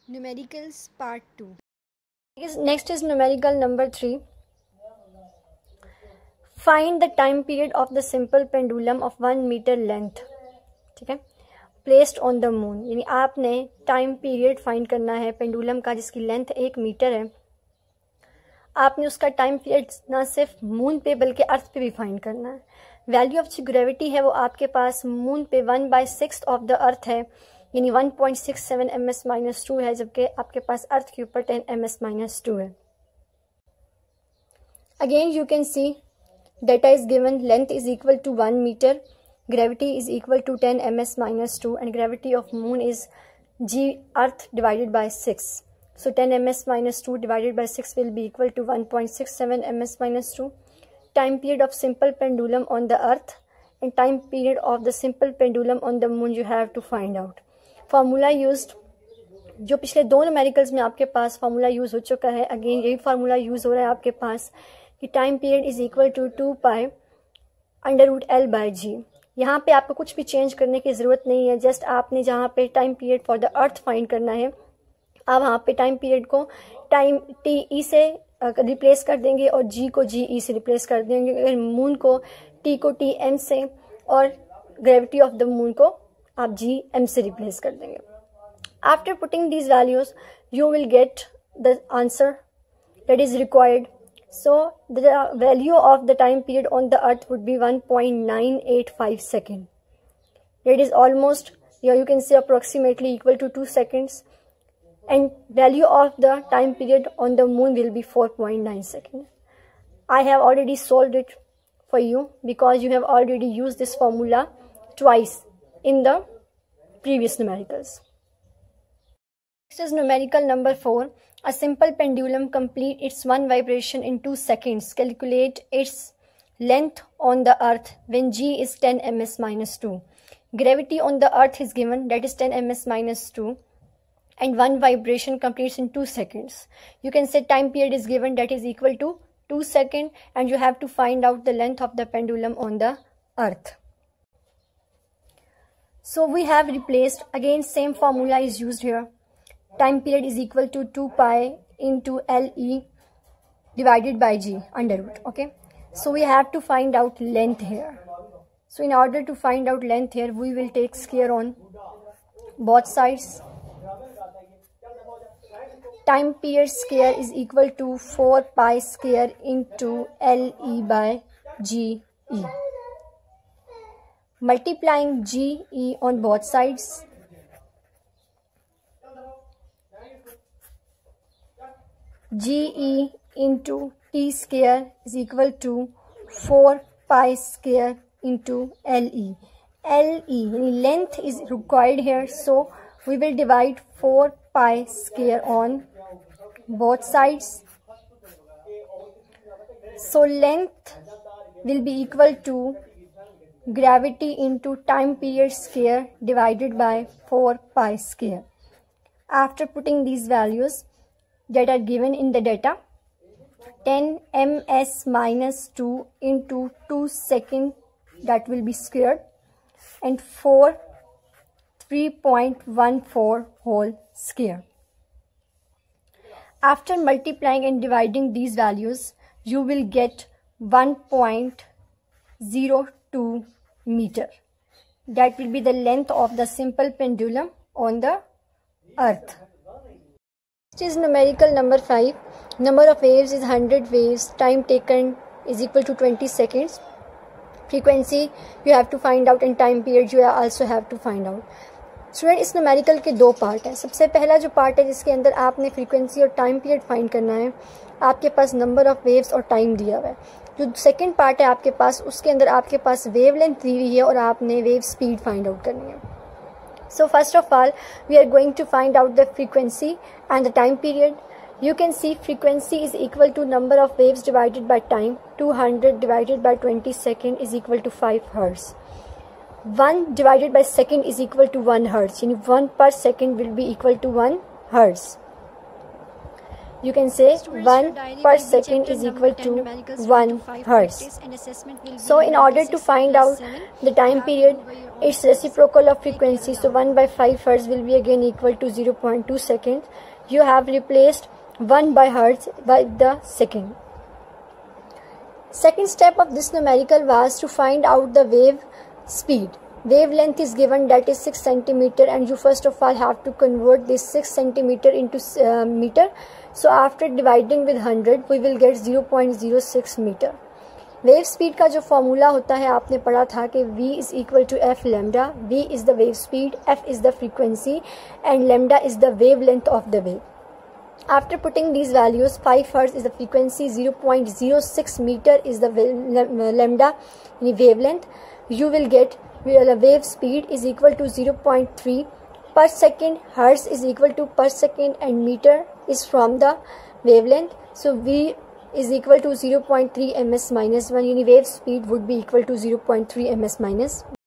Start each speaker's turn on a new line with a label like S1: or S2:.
S1: Numericals Part 2.
S2: Next is numerical number 3. Find the time period of the simple pendulum of 1 meter length. ठीक है, placed on the moon, यानी आपने time period find करना है pendulum का जिसकी length 1 metre है. आपने उसका टाइम पीरियड ना सिर्फ मून पे बल्कि अर्थ पे भी फाइंड करना है. वैल्यू ऑफ जो ग्रेविटी है वो आपके पास मून पे 1/6 ऑफ द अर्थ है, यानी 1.67 ms-2 है, जबकि आपके पास अर्थ के ऊपर 10 ms-2 है. Again you can see data is given, length is equal to 1 meter, gravity is equal to 10 ms-2, and gravity of moon is g earth divided by 6. So 10 ms-2 divided by 6 will be equal to 1.67 ms-2. Time period of simple pendulum on the earth and time period of the simple pendulum on the moon you have to find out. Formula used, जो पिछले दो numericals में आपके पास formula use हो चुका है, again यही formula use हो रहा है आपके पास कि time period is equal to 2π√L/g. यहाँ पे आपको कुछ भी चेंज करने की ज़रूरत नहीं है. जस्ट आपने जहाँ पे time period for the earth find करना है, आप वहाँ पे टाइम पीरियड को टाइम टी से रिप्लेस कर देंगे और जी को जी से रिप्लेस कर देंगे. मून को टी को टी से और ग्रेविटी ऑफ द मून को आप जी से रिप्लेस कर देंगे. After putting these values you will get the answer that is required. So the value of the time period on the earth would be 1.985 seconds. It is almost, you can say approximately equal to 2 seconds. And value of the time period on the moon will be 4.9 seconds. I have already solved it for you because you have already used this formula twice in the previous numericals. Next is numerical number 4. A simple pendulum complete its one vibration in 2 seconds. Calculate its length on the earth when g is 10 ms-2. Gravity on the earth is given, that is 10 ms-2, and one vibration completes in 2 seconds. You can say time period is given, that is equal to 2 seconds, and you have to find out the length of the pendulum on the earth. So we have replaced, again same formula is used here. Time period is equal to 2π into LE divided by G under root. Okay, so we have to find out length here. So in order to find out length here, we will take square on both sides. Time period square is equal to 4π square into LE by GE. Multiplying GE on both sides, GE into T square is equal to 4π square into LE. LE, length is required here, so we will divide 4π square on both sides. So length will be equal to gravity into time period square divided by 4π square. After putting these values that are given in the data, 10 ms-2 into 2 seconds, that will be squared, and 3.14 whole square. After multiplying and dividing these values, you will get 1.02 meter. That will be the length of the simple pendulum on the earth. Next is numerical number 5. Number of waves is 100 waves. Time taken is equal to 20 seconds. Frequency you have to find out and time period you also have to find out. Student, इस numerical के दो part हैं. सबसे पहला जो part है जिसके अंदर आपने फ्रीक्वेंसी और टाइम पीरियड फाइंड करना है, आपके पास नंबर ऑफ वेव्स और टाइम दिया हुआ है. जो सेकंड पार्ट है आपके पास, उसके अंदर आपके पास वेव लेंथ दी हुई है और आपने वेव स्पीड फाइंड आउट करनी है. So first of all, we are going to find out the frequency and the time period. You can see frequency is equal to number of waves divided by time. 200 divided by 20 seconds is equal to 5 hertz. 1 divided by second is equal to 1 hertz. Yani 1 per second will be equal to 1 hertz. you can say 1 per second is equal to 1 hertz. So in order to find out the time period, its reciprocal of frequency, so 1 by 5 hertz will be again equal to 0.2 seconds. You have replaced 1 by hertz by the second. Second step of this numerical was to find out the wave speed. Wavelength is given, that is 6 centimeter, and you first of all have to convert this 6 centimeter into meter. So after dividing with 100 we will get 0.06 meter. Wave speed का जो formula होता है आपने पढ़ा था कि v is equal to F lambda. v is the wave speed, f is the frequency and lambda is the wavelength of the wave. After putting these values, 5 hertz is the frequency, 0.06 meter is the lambda wavelength, you will get the wave speed is equal to 0.3 per second. Hertz is equal to per second and meter is from the wavelength. So V is equal to 0.3 ms minus 1. Wave speed would be equal to 0.3 ms minus 1.